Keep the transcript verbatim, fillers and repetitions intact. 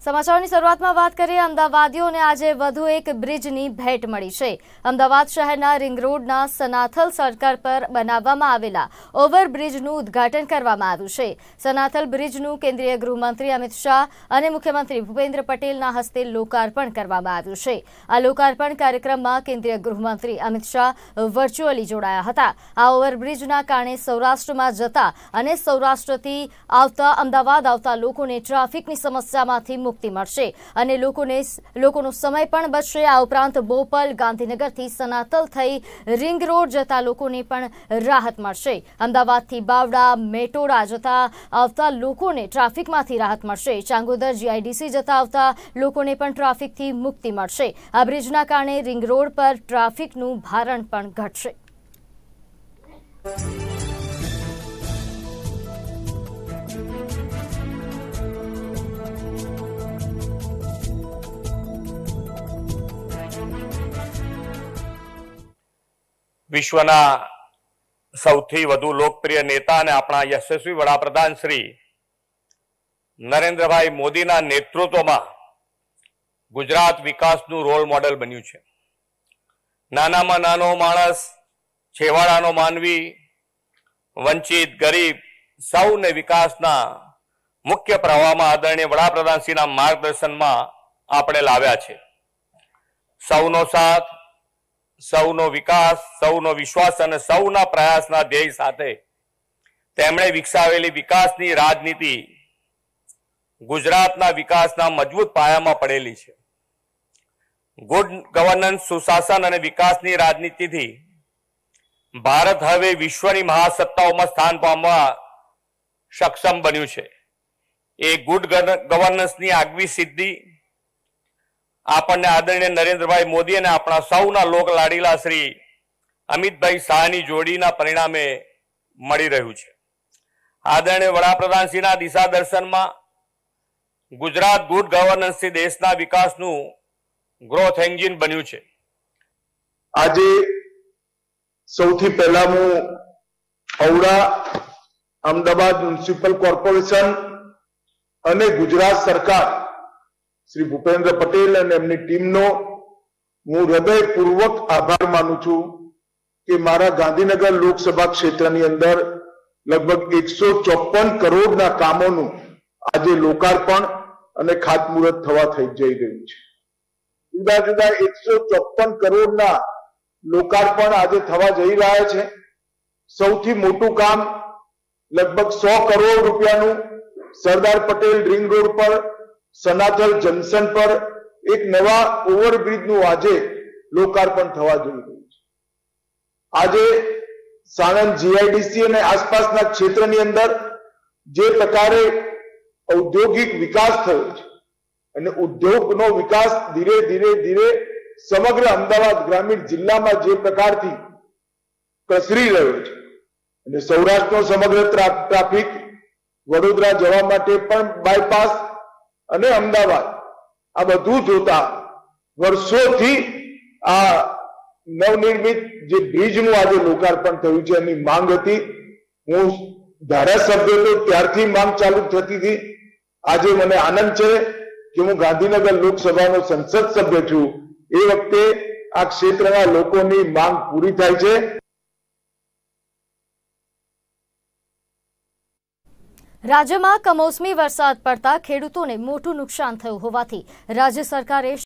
સમાચારની શરૂઆતમાં વાત કરીએ અમદાવાદીઓને આજે વધુ એક બ્રિજની ભેટ મળી છે। અમદાવાદ શહેરના રિંગ રોડના સનાથલ સર્કલ પર બનાવવામાં આવેલા ઓવરબ્રિજનું ઉદ્ઘાટન કરવામાં આવ્યું છે। સનાથલ બ્રિજનું કેન્દ્રીય ગૃહમંત્રી અમિત શાહ અને મુખ્યમંત્રી ભૂપેન્દ્ર પટેલના હસ્તે લોકાર્પણ કરવામાં આવ્યું છે। આ લોકાર્પણ કાર્યક્રમમાં કેન્દ્રીય ગૃહમંત્રી અમિત શાહ વર્ચ્યુઅલી જોડાયા હતા। આ ઓવરબ્રિજના કારણે સૌરાષ્ટ્રમાં જતા અને સૌરાષ્ટ્રથી આવતા અમદાવાદ આવતા લોકોને ટ્રાફિકની સમસ્યામાંથી મુક્તિ મળશે અને લોકોને લોકોનો સમય પણ બચશે। આ ઉપરાંત બોપલ ગાંધીનગરથી સનાતલ થઈ રિંગ રોડ જતા લોકોને પણ રાહત મળશે। અમદાવાદથી બાવડા મેટોડા જતા આવતા લોકોને ટ્રાફિકમાંથી રાહત મળશે। ચાંગોદર જીઆઈડીસી જતા આવતા લોકોને પણ ટ્રાફિકથી મુક્તિ મળશે। આ બ્રિજના કારણે રિંગ રોડ પર ટ્રાફિકનું ભારણ પણ ઘટશે। વિશ્વના સૌથી વધુ લોકપ્રિય નેતા અને આપણા યશસ્વી વડાપ્રધાન શ્રી નરેન્દ્રભાઈ મોદીના નેતૃત્વમાં ગુજરાત વિકાસનું રોલ મોડેલ બન્યું છે। નાનામાં નાનો માણસ, છેવાડાનો માનવી, વંચિત, ગરીબ સૌને વિકાસના મુખ્ય પ્રવાહમાં આદરણીય વડાપ્રધાનશ્રીના માર્ગદર્શનમાં આપણે લાવ્યા છે। સૌનો સાથ, સૌનો વિકાસ, સૌનો વિશ્વાસ અને સૌના પ્રયાસના ધ્યેય સાથે તેમણે વિકસાવેલી વિકાસની રાજનીતિ ગુજરાતના વિકાસના મજબૂત પાયામાં પડેલી છે। ગુડ ગવર્નન્સ, સુશાસન અને વિકાસની રાજનીતિથી ભારત હવે વિશ્વની મહાસત્તાઓમાં સ્થાન પામવા સક્ષમ બન્યું છે। એ ગુડ ગવર્નન્સની આગવી સિદ્ધિ આપણને આદરણીય નરેન્દ્રભાઈ મોદી અને આપણા સૌના લોક લાડીલા શ્રી અમિતભાઈ શાહની જોડીના પરિણામે મળી રહ્યું છે। આદરણીય વડાપ્રધાનશ્રીના દિશા દર્શનમાં ગુજરાત ગુડ ગવર્નન્સથી દેશના વિકાસનું ગ્રોથ એન્જિન બન્યું છે। આજે સૌથી પહેલા હું ઔડા અમદાવાદ મ્યુનિસિપલ કોર્પોરેશન અને ગુજરાત સરકાર શ્રી ભૂપેન્દ્ર પટેલ અને એમની ટીમનો હું હૃદયપૂર્વક આભાર માનું છું કે મારા ગાંધીનગર લોકસભા ક્ષેત્રની અંદર લગભગ એકસો ચોપન કરોડના કામોનું આજે લોકાર્પણ અને ખાતમુહૂર્ત થવા થઈ જઈ રહ્યું છે। જુદા જુદા એકસો ચોપન કરોડના લોકાર્પણ આજે થવા જઈ રહ્યા છે। સૌથી મોટું કામ લગભગ સો કરોડ રૂપિયાનું સરદાર પટેલ રિંગ રોડ પર સનાથલ જંકશન પર એક નવા ઓવરબ્રિજનું આજે લોકાર્પણ થવા જઈ રહ્યું છે। આજે સાણંદ જીઆઈડીસી અને આસપાસના ક્ષેત્રની અંદર જે પ્રકારે ઔદ્યોગિક વિકાસ થયો છે અને ઉદ્યોગનો વિકાસ ધીરે ધીરે ધીરે સમગ્ર અમદાવાદ ગ્રામીણ જિલ્લામાં જે પ્રકારથી પ્રસરી રહ્યો છે અને સૌરાષ્ટ્રનો સમગ્ર ટ્રાફિક વડોદરા જવા માટે પણ બાયપાસ અને અમદાવાદ આ બધું જોતા વર્ષોથી આ નવનિર્મિત જે બ્રિજનું આજે લોકાર્પણ થયું છે એની માંગ હતી। હું ધારાસભ્ય તો ત્યારથી માંગ ચાલુ થતી હતી। આજે મને આનંદ છે કે હું ગાંધીનગર લોકસભાનો સંસદ સભ્ય છું। એ વખતે આ ક્ષેત્રના લોકોની માંગ પૂરી થાય છે। રાજ્યમાં કમોસમી વરસાદ પડતા ખેડૂતોને મોટું નુકસાન થયું હોવાથી રાજ્ય સરકારે